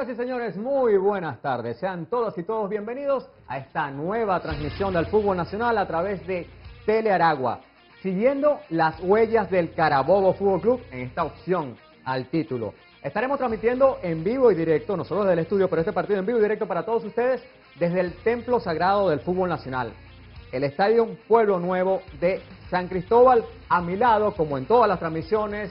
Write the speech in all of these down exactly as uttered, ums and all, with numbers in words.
Señoras y señores, muy buenas tardes. Sean todos y todos bienvenidos a esta nueva transmisión del fútbol nacional a través de Tele Aragua, siguiendo las huellas del Carabobo Fútbol Club en esta opción al título. Estaremos transmitiendo en vivo y directo, nosotros del estudio, pero este partido en vivo y directo para todos ustedes desde el Templo Sagrado del Fútbol Nacional, el Estadio Pueblo Nuevo de San Cristóbal. A mi lado, como en todas las transmisiones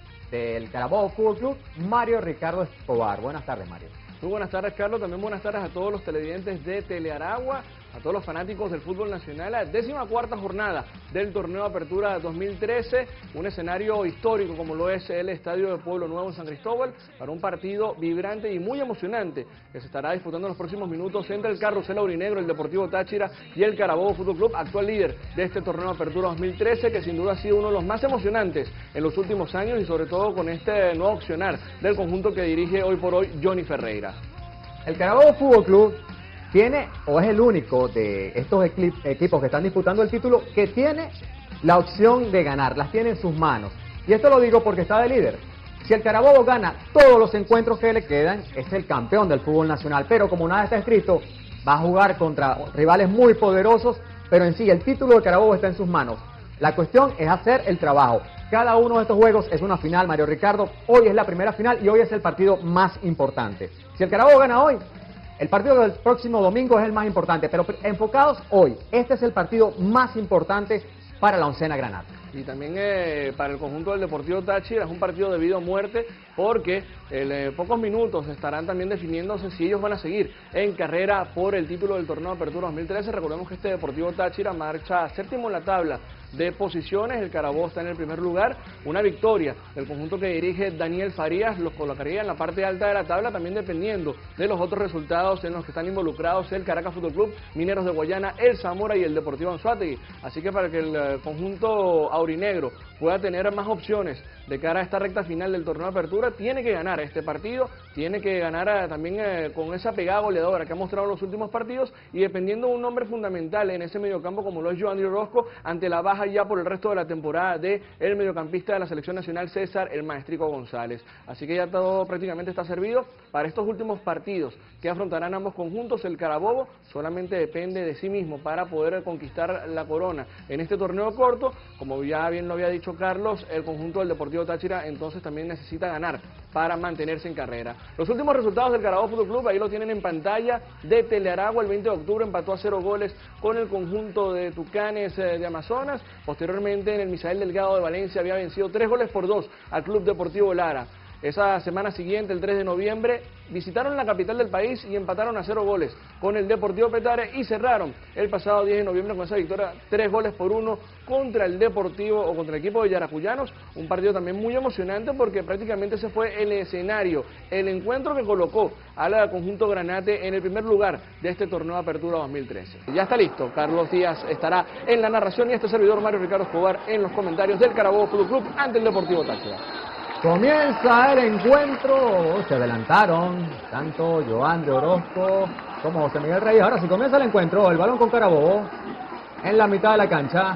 del Carabobo Fútbol Club, Mario Ricardo Escobar. Buenas tardes, Mario. Muy buenas tardes, Carlos. También buenas tardes a todos los televidentes de Telearagua, a todos los fanáticos del fútbol nacional. La décima cuarta jornada del torneo Apertura dos mil trece, un escenario histórico como lo es el Estadio de Pueblo Nuevo en San Cristóbal, para un partido vibrante y muy emocionante que se estará disputando en los próximos minutos entre el Carrusel Aurinegro, el Deportivo Táchira y el Carabobo Fútbol Club, actual líder de este torneo Apertura dos mil trece, que sin duda ha sido uno de los más emocionantes en los últimos años y sobre todo con este nuevo accionar del conjunto que dirige hoy por hoy Johnny Ferreira. El Carabobo Fútbol Club tiene, o es el único de estos equipos que están disputando el título, que tiene la opción de ganar, las tiene en sus manos. Y esto lo digo porque está de líder. Si el Carabobo gana todos los encuentros que le quedan, es el campeón del fútbol nacional. Pero como nada está escrito, va a jugar contra rivales muy poderosos, pero en sí el título del Carabobo está en sus manos. La cuestión es hacer el trabajo. Cada uno de estos juegos es una final, Mario Ricardo. Hoy es la primera final y hoy es el partido más importante. Si el Carabobo gana hoy, el partido del próximo domingo es el más importante, pero enfocados hoy, este es el partido más importante para la oncena Granate. Y también eh, para el conjunto del Deportivo Táchira es un partido de vida o muerte, porque en eh, pocos minutos estarán también definiéndose si ellos van a seguir en carrera por el título del torneo Apertura dos mil trece. Recordemos que este Deportivo Táchira marcha séptimo en la tabla de posiciones, el Carabobo está en el primer lugar. Una victoria del conjunto que dirige Daniel Farías los colocaría en la parte alta de la tabla, también dependiendo de los otros resultados en los que están involucrados el Caracas Fútbol Club, Mineros de Guayana, el Zamora y el Deportivo Anzoátegui. Así que para que el eh, conjunto aurinegro pueda tener más opciones de cara a esta recta final del torneo de Apertura, tiene que ganar este partido, tiene que ganar eh, también eh, con esa pegada goleadora que ha mostrado en los últimos partidos, y dependiendo de un nombre fundamental en ese mediocampo como lo es Joandri Orozco, ante la baja ya por el resto de la temporada de el mediocampista de la selección nacional César, el Maestrico González. Así que ya todo prácticamente está servido para estos últimos partidos que afrontarán ambos conjuntos. El Carabobo solamente depende de sí mismo para poder conquistar la corona en este torneo corto. Como ya bien lo había dicho Carlos, el conjunto del Deportivo Táchira entonces también necesita ganar para mantenerse en carrera. Los últimos resultados del Carabobo Fútbol Club ahí lo tienen en pantalla de Telearagua. El veinte de octubre empató a cero goles con el conjunto de Tucanes de Amazonas. Posteriormente, en el Misael Delgado de Valencia había vencido tres goles por dos al Club Deportivo Lara. Esa semana siguiente, el tres de noviembre, visitaron la capital del país y empataron a cero goles con el Deportivo Petare, y cerraron el pasado diez de noviembre con esa victoria, tres goles por uno contra el Deportivo o contra el equipo de Yaracuyanos. Un partido también muy emocionante porque prácticamente ese fue el escenario, el encuentro que colocó al conjunto Granate en el primer lugar de este torneo de Apertura dos mil trece. Ya está listo, Carlos Díaz estará en la narración y este servidor Mario Ricardo Escobar en los comentarios del Carabobo Fútbol Club ante el Deportivo Táchira. Comienza el encuentro, se adelantaron tanto Joandri Orozco como José Miguel Reyes. Ahora sí comienza el encuentro, el balón con Carabobo en la mitad de la cancha.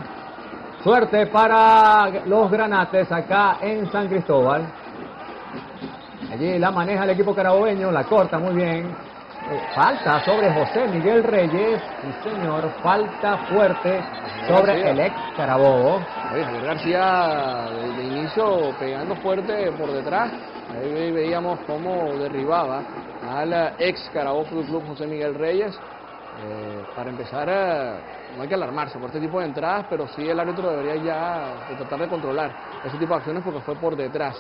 Suerte para los Granates acá en San Cristóbal. Allí la maneja el equipo carabobeño, la corta muy bien. Falta sobre José Miguel Reyes, sí señor, falta fuerte sobre el ex Carabobo. Oye, Javier García de, de inicio pegando fuerte por detrás. Ahí veíamos cómo derribaba al ex Carabobo Fútbol Club José Miguel Reyes. Eh, para empezar, eh, no hay que alarmarse por este tipo de entradas, pero sí el árbitro debería ya de tratar de controlar ese tipo de acciones porque fue por detrás.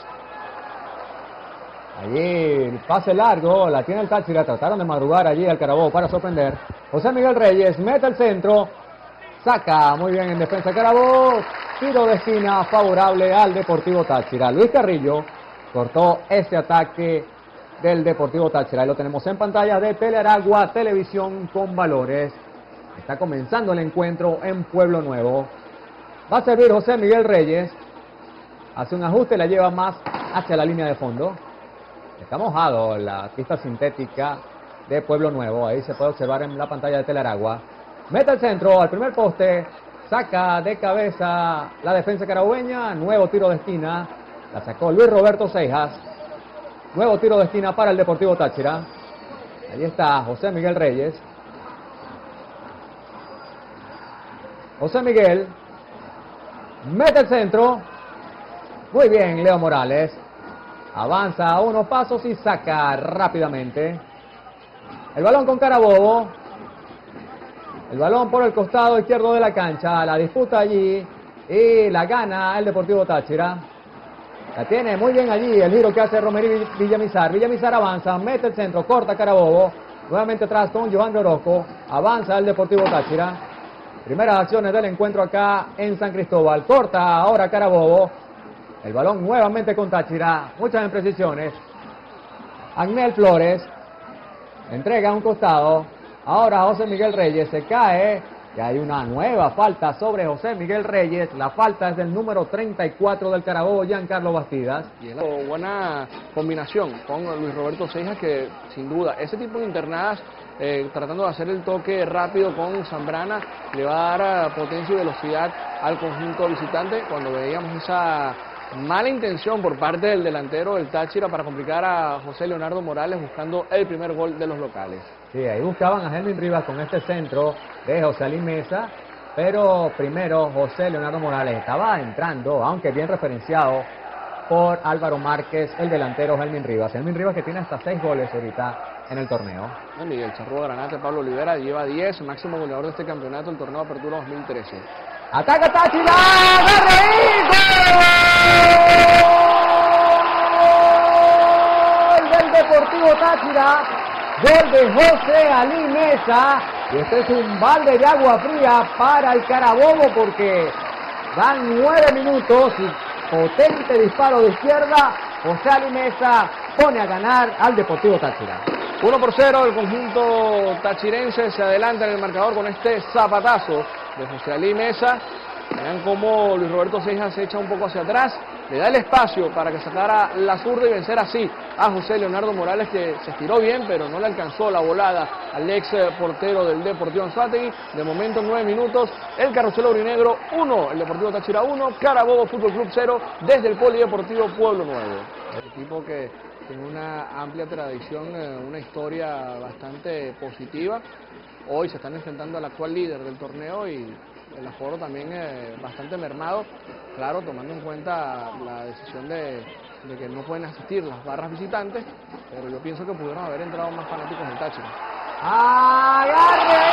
Allí el pase largo, la tiene el Táchira, trataron de madrugar allí al Carabobo para sorprender. José Miguel Reyes mete el centro, saca muy bien en defensa Carabobo, tiro de esquina favorable al Deportivo Táchira. Luis Carrillo cortó este ataque del Deportivo Táchira, y lo tenemos en pantalla de Telearagua, televisión con valores. Está comenzando el encuentro en Pueblo Nuevo. Va a servir José Miguel Reyes, hace un ajuste, la lleva más hacia la línea de fondo. Está mojado la pista sintética de Pueblo Nuevo, ahí se puede observar en la pantalla de Telearagua. Mete el centro al primer poste, saca de cabeza la defensa carabobeña, nuevo tiro de esquina, la sacó Luis Roberto Seijas. Nuevo tiro de esquina para el Deportivo Táchira. Ahí está José Miguel Reyes. José Miguel. Mete el centro. Muy bien, Leo Morales. Avanza a unos pasos y saca rápidamente. El balón con Carabobo. El balón por el costado izquierdo de la cancha. La disputa allí. Y la gana el Deportivo Táchira. La tiene muy bien allí el giro que hace Romerí Villamizar. Villamizar avanza, mete el centro, corta Carabobo. Nuevamente atrás con Johan de Orozco. Avanza el Deportivo Táchira. Primeras acciones del encuentro acá en San Cristóbal. Corta ahora Carabobo. El balón nuevamente con Táchira. Muchas imprecisiones. Agnel Flores. Entrega a un costado. Ahora José Miguel Reyes se cae. Y hay una nueva falta sobre José Miguel Reyes. La falta es del número treinta y cuatro del Carabobo, Giancarlo Bastidas. Y es una buena combinación con Luis Roberto Seijas, que sin duda ese tipo de internadas, eh, tratando de hacer el toque rápido con Zambrana, le va a dar uh, potencia y velocidad al conjunto visitante. Cuando veíamos esa mala intención por parte del delantero del Táchira para complicar a José Leonardo Morales buscando el primer gol de los locales. Sí, ahí buscaban a Helmin Rivas con este centro de José Ali Mesa, pero primero José Leonardo Morales estaba entrando, aunque bien referenciado por Álvaro Márquez, el delantero Helmin Rivas. Helmin Rivas que tiene hasta seis goles ahorita en el torneo. Miguel Charrúa Granate, Pablo Olivera lleva diez, máximo goleador de este campeonato, el torneo Apertura dos mil trece. ¡Ataca Táchira! ¡Gol del Deportivo Táchira! Gol de José Ali Mesa. Y este es un balde de agua fría para el Carabobo porque van nueve minutos y potente disparo de izquierda. José Ali Mesa pone a ganar al Deportivo Táchira. uno por cero, el conjunto tachirense se adelanta en el marcador con este zapatazo de José Ali Mesa. Vean cómo Luis Roberto Seijas se echa un poco hacia atrás, le da el espacio para que sacara la zurda y vencer así a José Leonardo Morales, que se estiró bien pero no le alcanzó la volada al ex portero del Deportivo Anzoátegui. De momento nueve minutos, el Carrusel Aurinegro uno, el Deportivo Táchira uno, Carabobo Fútbol Club cero desde el Polideportivo Pueblo Nuevo. El equipo que tiene una amplia tradición, una historia bastante positiva. Hoy se están enfrentando al actual líder del torneo y el aforo también eh, bastante mermado, claro, tomando en cuenta la decisión de, de que no pueden asistir las barras visitantes, pero yo pienso que pudieron haber entrado más fanáticos del Táchira. ¡Agarre!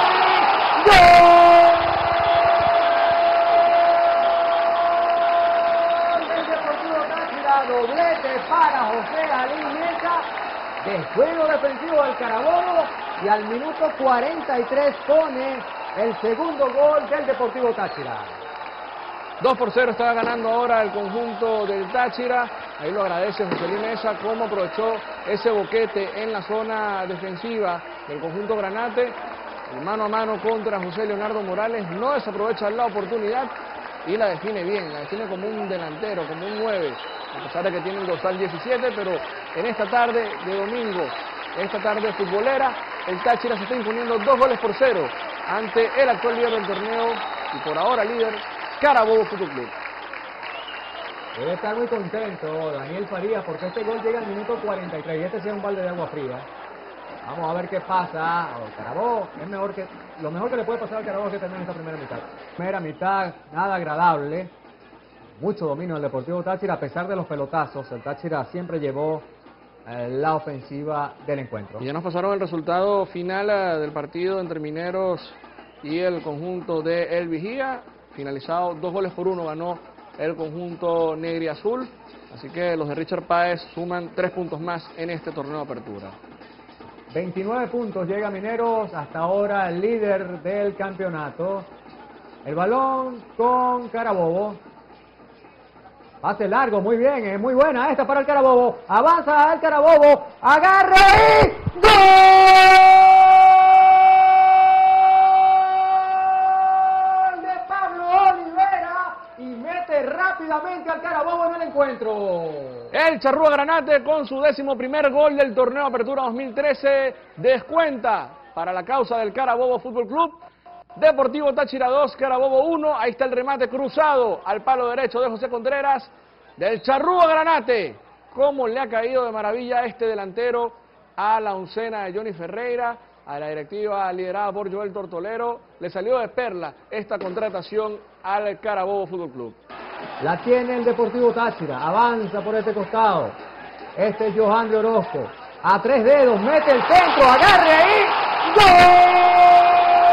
¡Gol del Deportivo Táchira! Doblete para José Ali Mesa. Desjuego defensivo del Carabobo y al minuto cuarenta y tres pone el segundo gol del Deportivo Táchira. dos por cero estaba ganando ahora el conjunto del Táchira. Ahí lo agradece José Ali Mesa, cómo aprovechó ese boquete en la zona defensiva del conjunto Granate. El mano a mano contra José Leonardo Morales, no desaprovecha la oportunidad y la define bien, la define como un delantero, como un nueve, a pesar de que tiene un dorsal diecisiete, pero en esta tarde de domingo, esta tarde futbolera, el Táchira se está imponiendo dos goles por cero ante el actual líder del torneo y por ahora líder, Carabobo Fútbol Club. Debe estar muy contento Daniel Farías porque este gol llega al minuto cuarenta y tres y este sí es un balde de agua fría. Vamos a ver qué pasa. Oh, Carabobo es mejor que lo mejor que le puede pasar al Carabobo es que termine esta primera mitad. Primera mitad nada agradable. Mucho dominio del Deportivo Táchira a pesar de los pelotazos. El Táchira siempre llevó eh, la ofensiva del encuentro. Y ya nos pasaron el resultado final uh, del partido entre Mineros y el conjunto de El Vigía. Finalizado dos goles por uno ganó el conjunto negro y azul. Así que los de Richard Páez suman tres puntos más en este torneo de apertura. veintinueve puntos llega Mineros, hasta ahora el líder del campeonato. El balón con Carabobo. Pase largo, muy bien, es muy buena esta para el Carabobo. Avanza el Carabobo, agarre y ¡gol! De Pablo Olivera y mete rápidamente al Carabobo en el encuentro. El Charrúa Granate con su décimo primer gol del torneo Apertura dos mil trece descuenta para la causa del Carabobo Fútbol Club. Deportivo Táchira dos, Carabobo uno. Ahí está el remate cruzado al palo derecho de José Contreras del Charrúa Granate. cómo le ha caído de maravilla este delantero a la oncena de Johnny Ferreira, a la directiva liderada por Joel Tortolero. Le salió de perla esta contratación al Carabobo Fútbol Club. La tiene el Deportivo Táchira, avanza por este costado. Este es Johandri Orozco, a tres dedos, mete el centro, agarre ahí, ¡gol!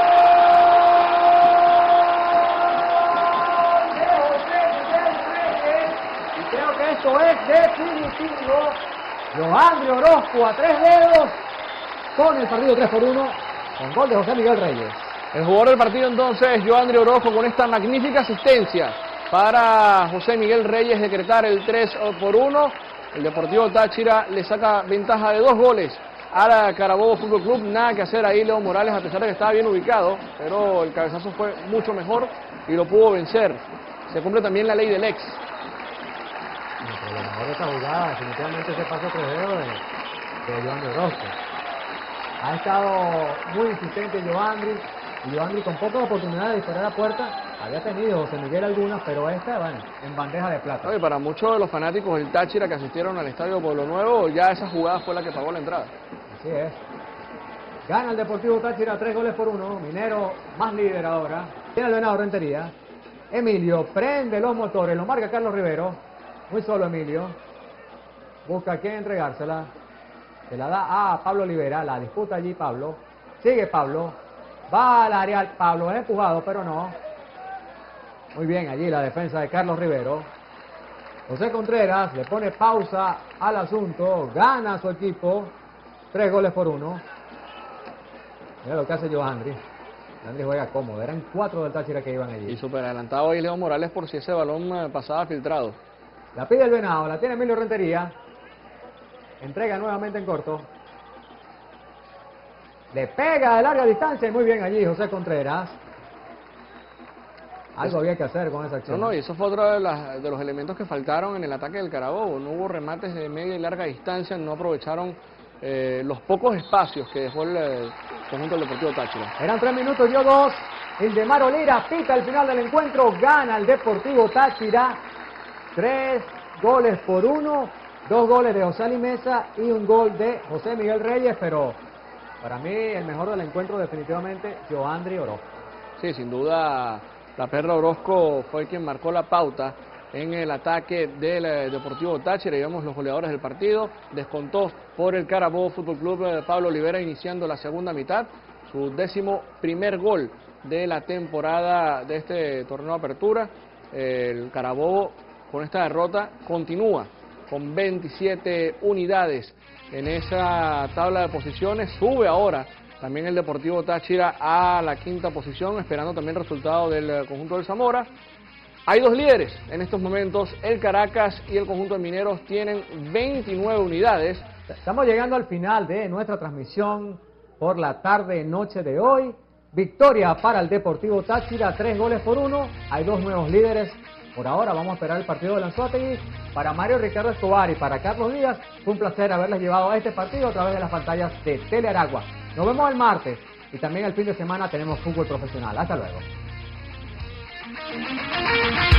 Y creo que esto es definitivo. Johandri Orozco a tres dedos, con el partido tres por uno, con gol de José Miguel Reyes. El jugador del partido entonces, Johandri Orozco, con esta magnífica asistencia para José Miguel Reyes decretar el tres por uno. El Deportivo Táchira le saca ventaja de dos goles al Carabobo Fútbol Club. Nada que hacer ahí Leo Morales, a pesar de que estaba bien ubicado, pero el cabezazo fue mucho mejor y lo pudo vencer. Se cumple también la ley del ex. Pero lo mejor de esta jugada, definitivamente ese paso tres dedos de, de Johandri Orozco. Ha estado muy insistente Johandri, y Johandri con pocas oportunidades de disparar a puerta. Había tenido José Miguel algunas, pero esta, bueno, en bandeja de plata. No, y para muchos de los fanáticos del Táchira que asistieron al Estadio Pueblo Nuevo, ya esa jugada fue la que pagó la entrada. Así es. Gana el Deportivo Táchira tres goles por uno. Minero más líder ahora. Tiene el Venado Rentería. Emilio prende los motores, lo marca Carlos Rivero. Muy solo Emilio. Busca a quién entregársela. Se la da a Pablo Olivera. La disputa allí Pablo. Sigue Pablo. Va al área Pablo. Es empujado, pero no. Muy bien allí la defensa de Carlos Rivero. José Contreras le pone pausa al asunto. Gana su equipo. Tres goles por uno. Mira lo que hace Johandri. Johandri juega cómodo. Eran cuatro del Táchira que iban allí. Y súper adelantado ahí Leo Morales por si ese balón pasaba filtrado. La pide el Venado. La tiene Emilio Rentería. Entrega nuevamente en corto. Le pega de larga distancia y muy bien allí José Contreras. Algo había que hacer con esa acción. No, no, y eso fue otro de, las, de los elementos que faltaron en el ataque del Carabobo. No hubo remates de media y larga distancia, no aprovecharon eh, los pocos espacios que dejó el, el conjunto del Deportivo Táchira. Eran tres minutos, dio dos. Ildemar Olira pita el final del encuentro, gana el Deportivo Táchira. Tres goles por uno, dos goles de José Alimesa y un gol de José Miguel Reyes, pero para mí el mejor del encuentro definitivamente Johandri Orozco. Sí, sin duda. La Perla Orozco fue quien marcó la pauta en el ataque del eh, Deportivo Táchira. Y vemos los goleadores del partido. Descontó por el Carabobo Fútbol Club eh, Pablo Olivera iniciando la segunda mitad. Su décimo primer gol de la temporada de este torneo de apertura. Eh, el Carabobo con esta derrota continúa con veintisiete unidades en esa tabla de posiciones. Sube ahora también el Deportivo Táchira a la quinta posición, esperando también el resultado del conjunto del Zamora. Hay dos líderes en estos momentos, el Caracas y el conjunto de Mineros tienen veintinueve unidades. Estamos llegando al final de nuestra transmisión por la tarde-noche de hoy. Victoria para el Deportivo Táchira, tres goles por uno. Hay dos nuevos líderes. Por ahora vamos a esperar el partido de Anzoátegui. Para Mario Ricardo Escobar y para Carlos Díaz, fue un placer haberles llevado a este partido a través de las pantallas de Telearagua. Nos vemos el martes y también el fin de semana tenemos fútbol profesional. Hasta luego.